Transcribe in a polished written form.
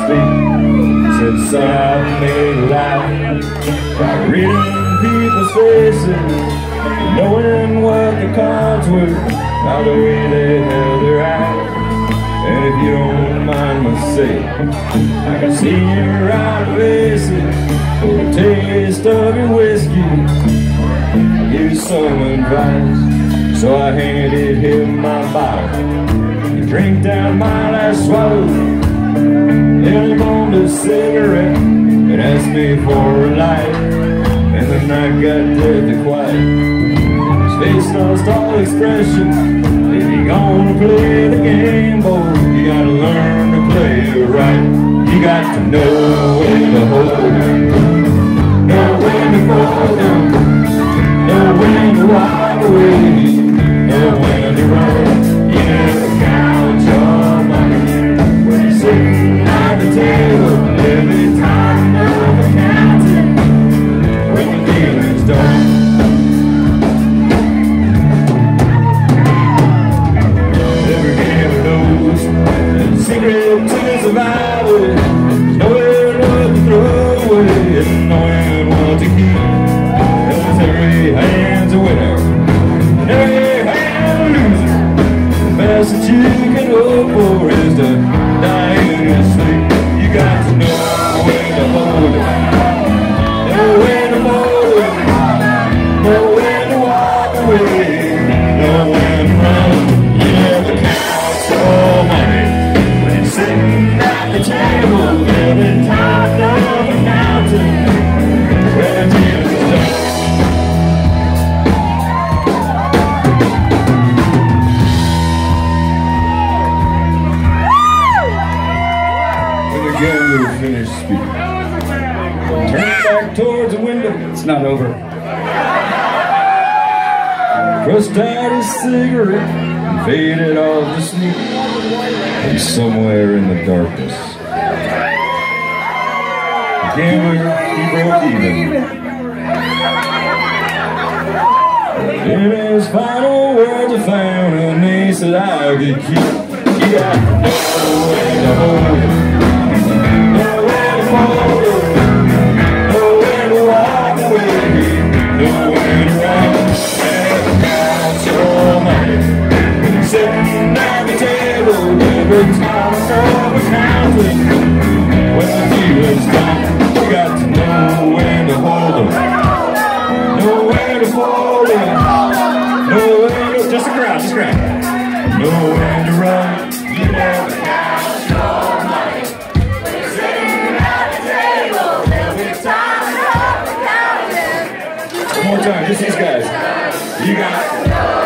speak. Said, son, I've made a life by reading people's faces, knowing what the cards were, by the way they held their eyes. And if you don't mind my saying, I can see your out faces for a taste of your whiskey. I'll give you some advice. So I handed him my bottle. He drank down my last swallow, held him on the cigarette, and asked me for a light. And the night got deadly quiet. His face lost all expression. If you gonna play the game, boy, you gotta learn to play it right. You got to know when to hold them, know when to fold them, know when to walk away, know when to run. You never count your money when you're sitting at the table. Every time you're counting when the dealing's done. Every gambler knows the secret to survival is knowing what to throw away and knowing what to keep. Because every hand's a winner and every hand a loser. The best that you can hope for is to die in your sleep. You got to know when to hold it, know when to fold it, know when to walk away, know when to run. You never count your money when you're sitting at the table. Every time you're counting when the dealing's done. Gambler finished speaking. Turned back towards the window. It's not over. Crushed out his cigarette and faded off to sleep. And somewhere in the darkness, the gambler, he broke even. In his final words, I found an ace that I could keep. You got to know when to hold it, know when to fold it, know when to walk away, know when to run. Never count your money when you're sitting at the table. Every time you're counting when the dealing's done. You got to know when to hold them, know when to fold it, know when to... Just a crowd, just a crowd. Know when to run. You never count your money when you're sitting at the table. Every time you're counting. One more time, just these guys. You got